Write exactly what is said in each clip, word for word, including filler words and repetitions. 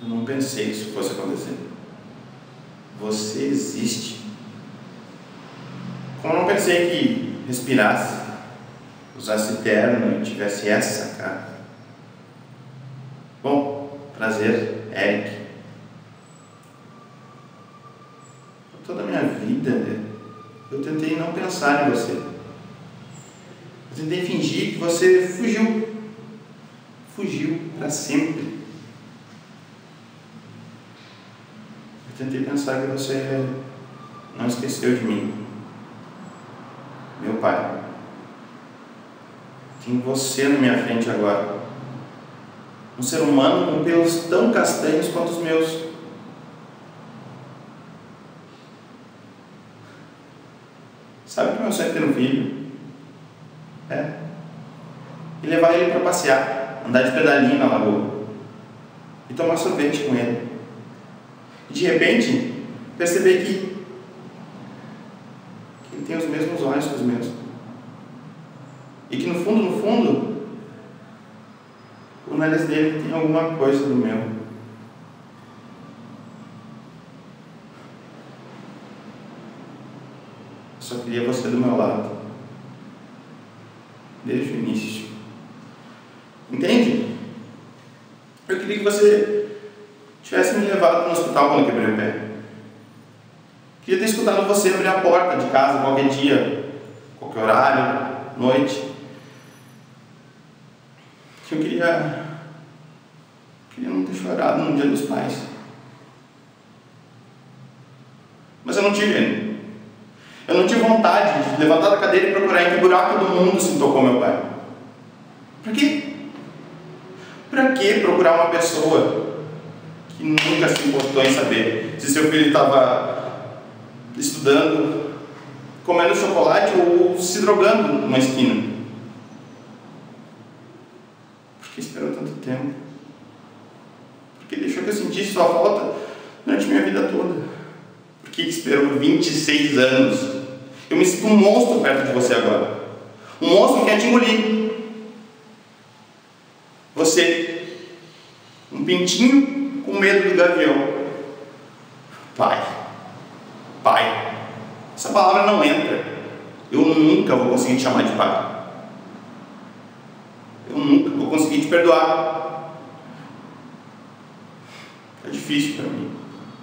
Eu não pensei que isso fosse acontecer. Você existe. Como eu não pensei que respirasse, usasse terno e tivesse essa cara. Bom, prazer, Eric. Por toda a minha vida, eu tentei não pensar em você. Eu tentei fingir que você fugiu. Fugiu para sempre. Eu tentei pensar que você não esqueceu de mim. Meu pai. Tem você na minha frente agora. Um ser humano com pelos tão castanhos quanto os meus. Sabe que meu sonho é ter um filho? É. E levar ele para passear, andar de pedalinho na lagoa e tomar sorvete com ele. E de repente, perceber que, que ele tem os mesmos olhos que os meus. E que no fundo, no fundo, o nariz dele tem alguma coisa do meu. Eu só queria você do meu lado. Desde o início. Entende? Eu queria que você tivesse me levado no hospital quando eu quebrei o pé. Queria ter escutado você abrir a porta de casa qualquer dia, qualquer horário, noite. Que eu queria... queria não ter chorado no dia dos pais. Mas eu não tive. Eu não tive vontade de levantar da cadeira e procurar em que buraco do mundo se tocou meu pai. Pra quê? Pra que procurar uma pessoa que nunca se importou em saber se seu filho estava estudando, comendo chocolate ou se drogando numa esquina? Por que esperou tanto tempo? Por que deixou que eu sentisse sua falta durante minha vida toda? Por que esperou vinte e seis anos? Eu me sinto um monstro perto de você agora. Um monstro que quer te engolir. Você, um pintinho com medo do gavião. Pai. Pai. Essa palavra não entra. Eu nunca vou conseguir te chamar de pai. Eu nunca vou conseguir te perdoar. É difícil para mim.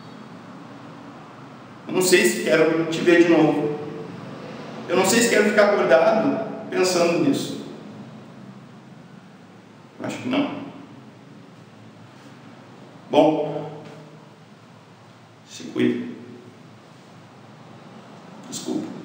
Eu não sei se quero te ver de novo. Eu não sei se quero ficar acordado pensando nisso. Acho que não. Bom, se cuide. Desculpa.